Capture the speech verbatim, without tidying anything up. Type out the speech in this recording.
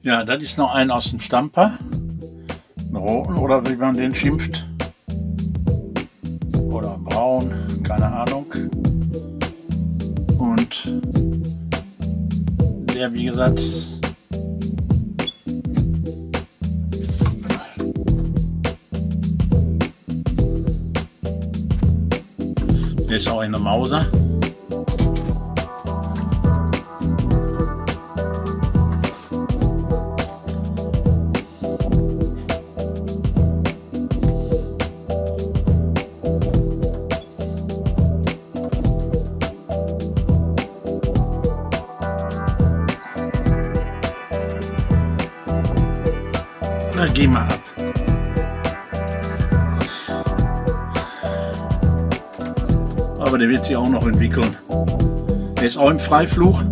Ja, das ist noch ein aus dem Stamper. Ein roten oder wie man den schimpft. Oder braun, keine Ahnung. Und der, wie gesagt, der ist auch eine Mauser. Na, geh mal ab. Aber der wird sich auch noch entwickeln. Der ist auch im Freiflug.